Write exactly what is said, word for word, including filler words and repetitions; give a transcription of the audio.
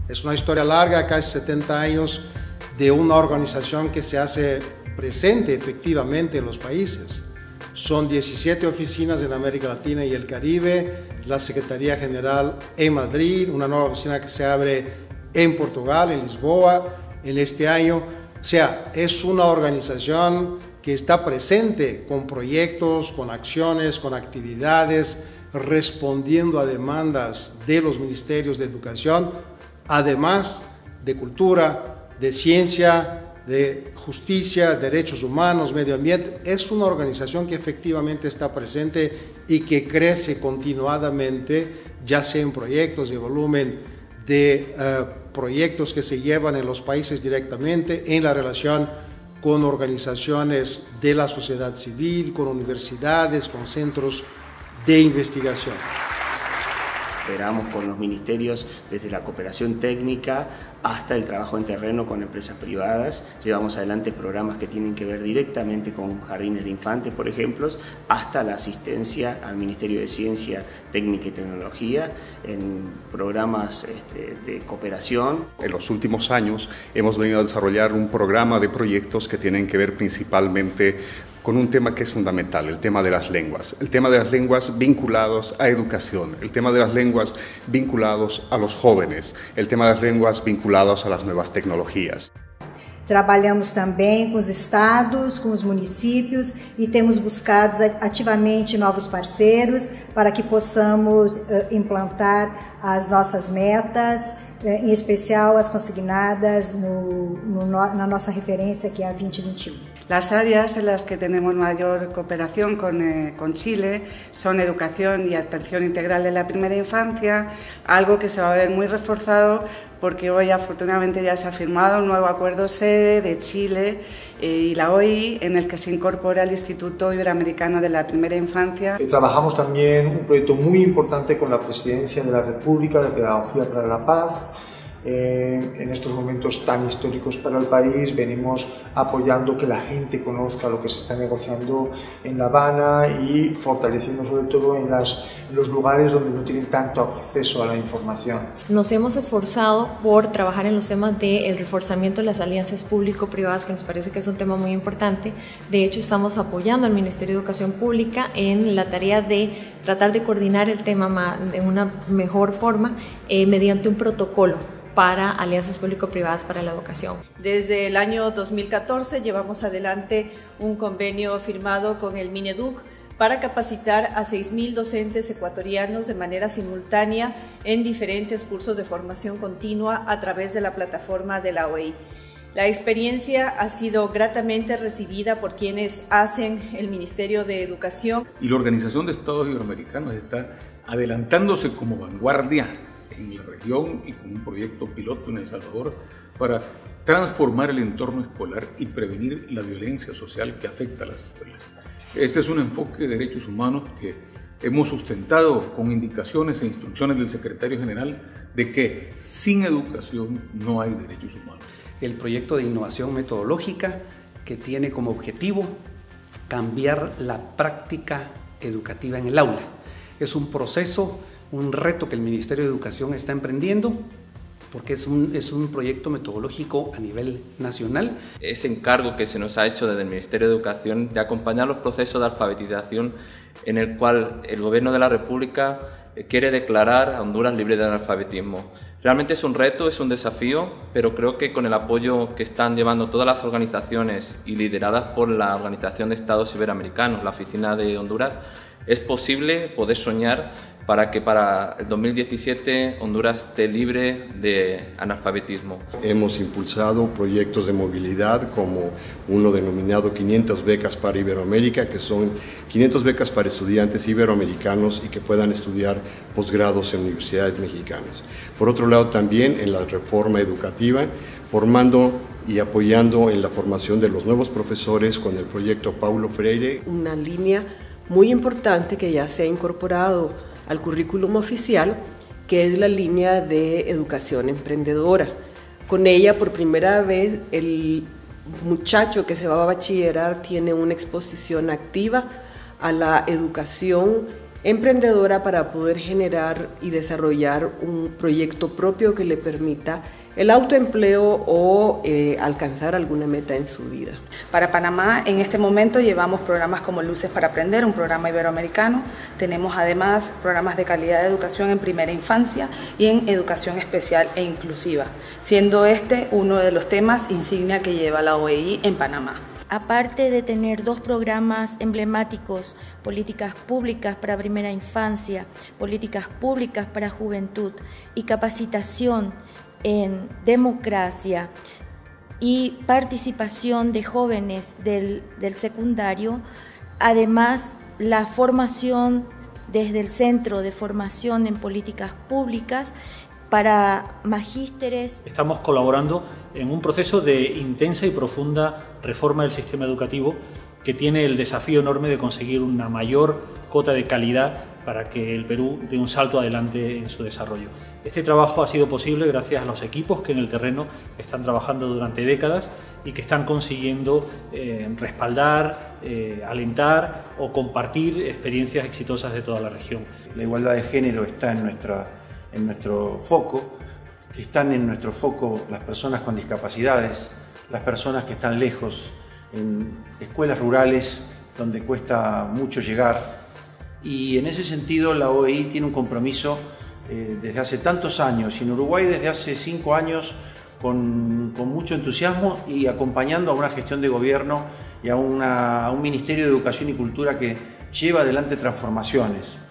Es una historia larga, casi setenta años, de una organización que se hace presente efectivamente en los países. Son diecisiete oficinas en América Latina y el Caribe, la Secretaría General en Madrid, una nueva oficina que se abre en Portugal, en Lisboa, en este año. O sea, es una organización que está presente con proyectos, con acciones, con actividades, respondiendo a demandas de los ministerios de educación, además de cultura, de ciencia, de justicia, derechos humanos, medio ambiente. Es una organización que efectivamente está presente y que crece continuadamente, ya sea en proyectos de volumen de uh, proyectos que se llevan en los países directamente, en la relación con organizaciones de la sociedad civil, con universidades, con centros de investigación. Operamos con los ministerios desde la cooperación técnica hasta el trabajo en terreno con empresas privadas. Llevamos adelante programas que tienen que ver directamente con jardines de infantes, por ejemplo, hasta la asistencia al Ministerio de Ciencia, Técnica y Tecnología en programas este, de cooperación. En los últimos años hemos venido a desarrollar un programa de proyectos que tienen que ver principalmente con un tema que es fundamental, el tema de las lenguas. El tema de las lenguas vinculados a educación, el tema de las lenguas vinculados a los jóvenes, el tema de las lenguas vinculados a las nuevas tecnologías. Trabalhamos também com os estados, com os municípios e temos buscado ativamente novos parceiros para que possamos uh, implantar as nossas metas, uh, em especial as consignadas no, no, na nossa referência que é a veinte vinte e um. Las áreas en las que tenemos mayor cooperación con, eh, con Chile son educación y atención integral de la primera infancia, algo que se va a ver muy reforzado porque hoy afortunadamente ya se ha firmado un nuevo acuerdo sede de Chile eh, y la O I en el que se incorpora el Instituto Iberoamericano de la Primera Infancia. Trabajamos también un proyecto muy importante con la Presidencia de la República de Pedagogía para la Paz. Eh, en estos momentos tan históricos para el país venimos apoyando que la gente conozca lo que se está negociando en La Habana y fortaleciendo sobre todo en, las, en los lugares donde no tienen tanto acceso a la información. Nos hemos esforzado por trabajar en los temas del reforzamiento de las alianzas público-privadas, que nos parece que es un tema muy importante. De hecho, estamos apoyando al Ministerio de Educación Pública en la tarea de tratar de coordinar el tema de una mejor forma eh, mediante un protocolo para alianzas público-privadas para la educación. Desde el año dos mil catorce llevamos adelante un convenio firmado con el Mineduc para capacitar a seis mil docentes ecuatorianos de manera simultánea en diferentes cursos de formación continua a través de la plataforma de la O E I. La experiencia ha sido gratamente recibida por quienes hacen el Ministerio de Educación. Y la Organización de Estados Iberoamericanos está adelantándose como vanguardia en la región y con un proyecto piloto en El Salvador para transformar el entorno escolar y prevenir la violencia social que afecta a las escuelas. Este es un enfoque de derechos humanos que hemos sustentado con indicaciones e instrucciones del secretario general de que sin educación no hay derechos humanos. El proyecto de innovación metodológica que tiene como objetivo cambiar la práctica educativa en el aula. Es un proceso, un reto que el Ministerio de Educación está emprendiendo porque es un, es un proyecto metodológico a nivel nacional. Ese encargo que se nos ha hecho desde el Ministerio de Educación de acompañar los procesos de alfabetización en el cual el Gobierno de la República quiere declarar a Honduras libre de analfabetismo. Realmente es un reto, es un desafío, pero creo que con el apoyo que están llevando todas las organizaciones y lideradas por la Organización de Estados Iberoamericanos, la Oficina de Honduras, es posible poder soñar para que para el dos mil diecisiete Honduras esté libre de analfabetismo. Hemos impulsado proyectos de movilidad como uno denominado quinientas becas para Iberoamérica, que son quinientas becas para estudiantes iberoamericanos y que puedan estudiar posgrados en universidades mexicanas. Por otro lado, también en la reforma educativa, formando y apoyando en la formación de los nuevos profesores con el proyecto Paulo Freire. Una línea muy importante que ya se ha incorporado al currículum oficial, que es la línea de educación emprendedora. Con ella, por primera vez, el muchacho que se va a bachillerar tiene una exposición activa a la educación emprendedora para poder generar y desarrollar un proyecto propio que le permita el autoempleo o eh, alcanzar alguna meta en su vida. Para Panamá, en este momento llevamos programas como Luces para Aprender, un programa iberoamericano. Tenemos además programas de calidad de educación en primera infancia y en educación especial e inclusiva, siendo este uno de los temas insignia que lleva la O E I en Panamá. Aparte de tener dos programas emblemáticos, políticas públicas para primera infancia, políticas públicas para juventud y capacitación en democracia y participación de jóvenes del, del secundario, además la formación desde el Centro de Formación en Políticas Públicas para magísteres. Estamos colaborando en un proceso de intensa y profunda reforma del sistema educativo que tiene el desafío enorme de conseguir una mayor cota de calidad para que el Perú dé un salto adelante en su desarrollo. Este trabajo ha sido posible gracias a los equipos que en el terreno están trabajando durante décadas y que están consiguiendo eh, respaldar, eh, alentar o compartir experiencias exitosas de toda la región. La igualdad de género está en, nuestra, en nuestro foco, que están en nuestro foco las personas con discapacidades, las personas que están lejos, en escuelas rurales donde cuesta mucho llegar. Y en ese sentido la O E I tiene un compromiso eh, desde hace tantos años y en Uruguay desde hace cinco años con, con mucho entusiasmo y acompañando a una gestión de gobierno y a, una, a un Ministerio de Educación y Cultura que lleva adelante transformaciones.